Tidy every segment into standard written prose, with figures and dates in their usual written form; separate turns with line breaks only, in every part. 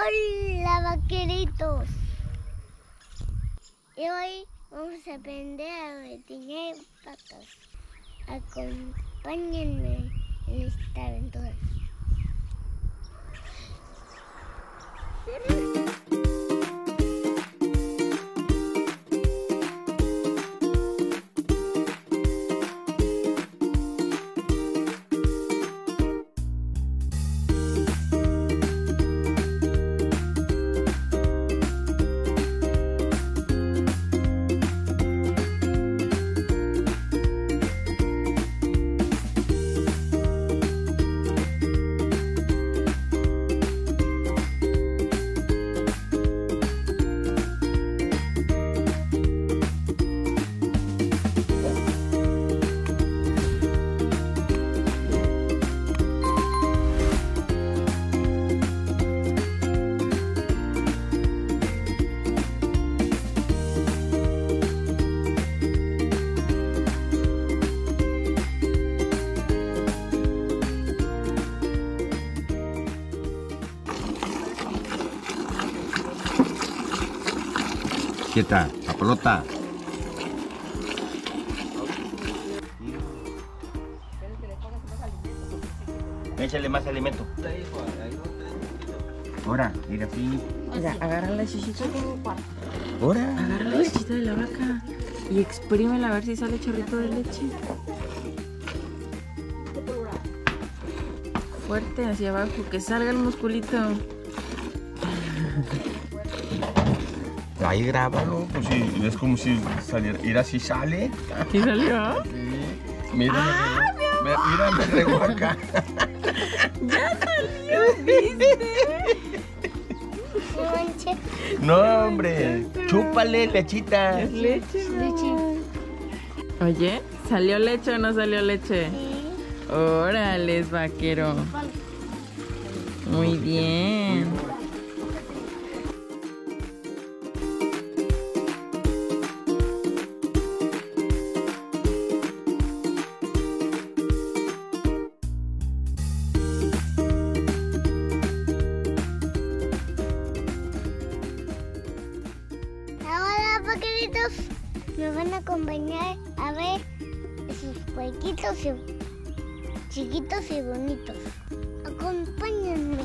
Hola, vaqueritos. Y hoy vamos a aprender a ordeñar vacas. Acompáñenme en esta aventura.
Quieta, papelota. Échale más alimento. Ahora, mira así.
Mira, agarra la chichita.
Ahora.
Agarra la chichita de la vaca y exprímela a ver si sale chorrito de leche. Fuerte hacia abajo, que salga el musculito.
Ahí grábalo, pues sí, es como si saliera. Mira, si sale.
¿Y salió?
Sí. Mira, mira, me regó acá.
¡Ya salió! ¿Viste?
No manches.
No, hombre. Chúpale, lechita.
Es leche,
Leche.
Oye, ¿salió leche o no salió leche?
Sí.
Órale, vaquero. Muy bien.
Ahora, vaqueritos, me van a acompañar a ver esos puerquitos chiquitos y bonitos. Acompáñenme.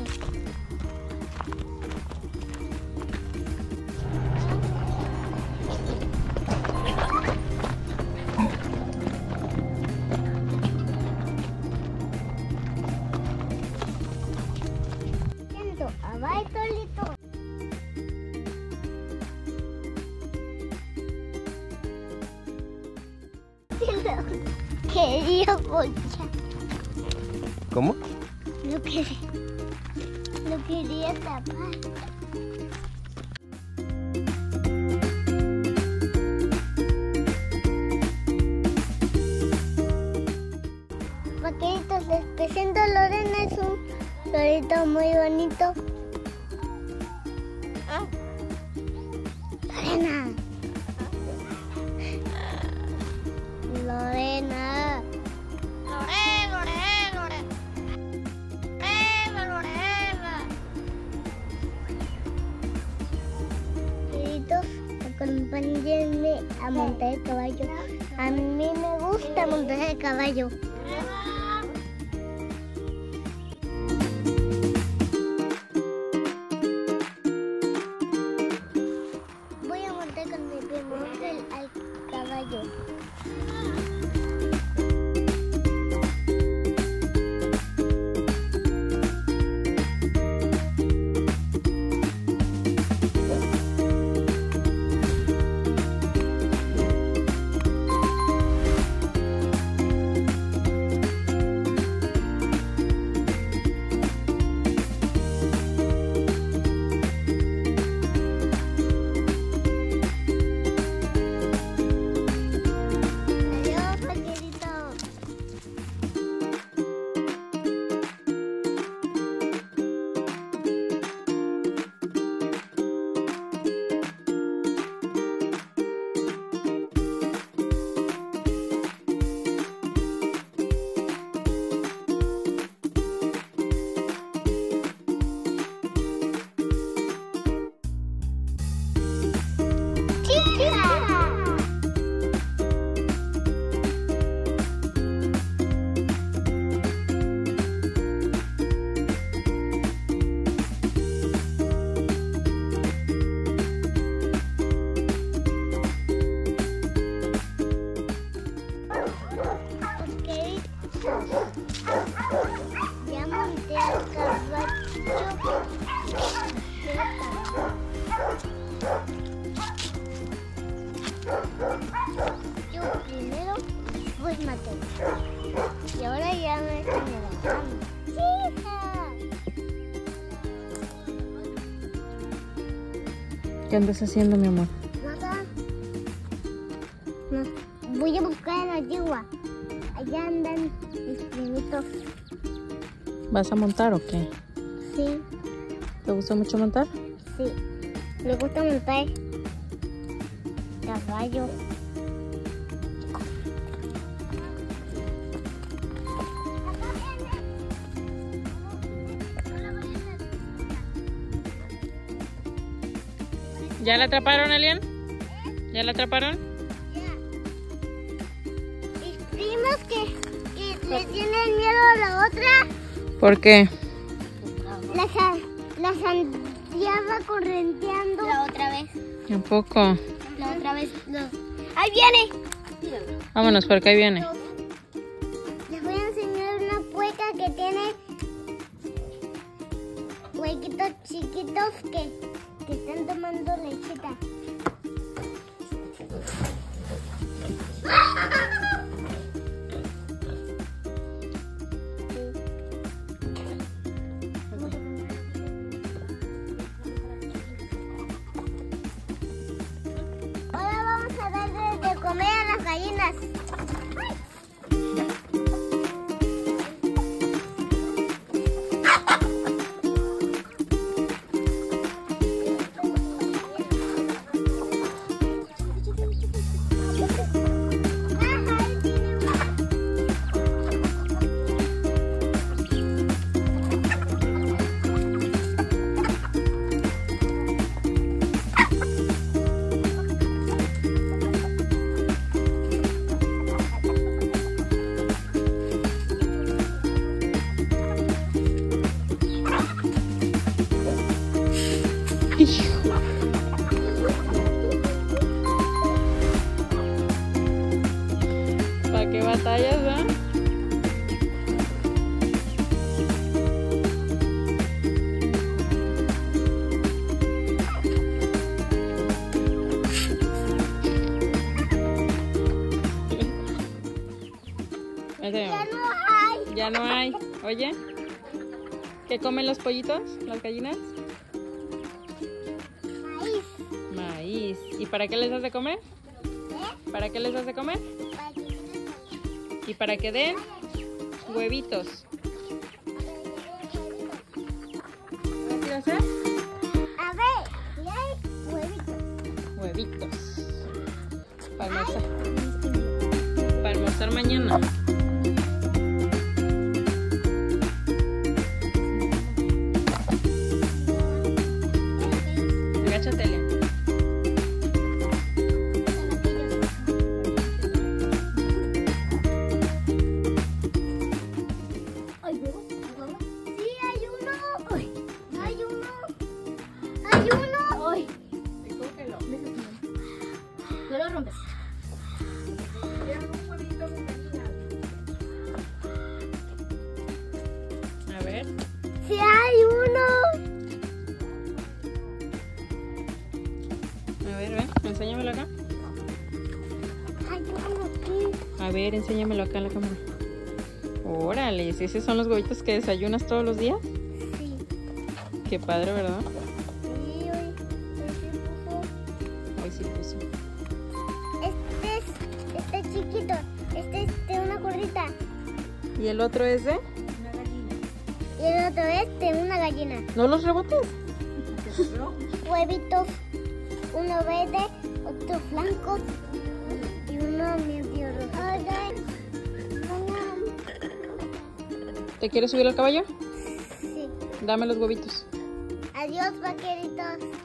Siento a Bartolito. Quería ponchar.
¿Cómo?
Lo quería tapar. Vaqueritos, les presento a Lorena, es un lorito muy bonito. Lorena. Lorena. Queridos, acompáñenme a montar el caballo. A mí me gusta montar el caballo. Voy a montar con mi primo al caballo. Y ahora ya me estoy levantando. ¡Hija!
¿Qué andas haciendo, mi amor?
Nada. No. Voy a buscar a la yegua. Allá andan mis primitos.
¿Vas a montar o qué?
Sí,
¿Te gusta mucho montar?
sí. Me gusta montar caballo.
¿Ya la atraparon, Elian? ¿Ya la atraparon?
Mis primos que le tienen miedo a la otra.
¿Por qué?
La sandía va correnteando. La otra vez.
Tampoco.
La otra vez. ¡Ahí viene!
Vámonos, porque ahí viene.
Les voy a enseñar una pueca que tiene huequitos chiquitos que están tomando lechita. Ahora vamos a darle de comer a las gallinas.
¿Para qué batallas, va?
Ya no hay.
Ya no hay. Oye, ¿qué comen los pollitos, las gallinas?
Maíz.
Maíz. ¿Y para qué les das de comer? ¿Para qué les das de comer? Y para que den huevitos. ¿Qué quiero hacer?
A ver, y hay huevitos.
Huevitos. Para almorzar. Para almorzar mañana. Agáchate, Elian.
Sí, hay uno. Uy, hay uno. Hay uno. Uy. No lo rompes.
A ver.
Sí, hay uno.
A ver, ven. Enséñamelo acá.
Hay uno aquí.
A ver, enséñamelo acá en la cámara. Órale, ¿esos son los huevitos que desayunas todos los días?
Sí.
Qué padre, ¿verdad?
Sí, hoy
Hoy sí puso.
Este es chiquito. Este es de una gorrita.
¿Y el otro es de?
Y el otro es de una gallina.
¿No los rebotes?
Huevitos. Uno verde, otro blanco y uno medio rojo.
¿Te quieres subir al caballo?
Sí.
Dame los huevitos.
Adiós, vaqueritos.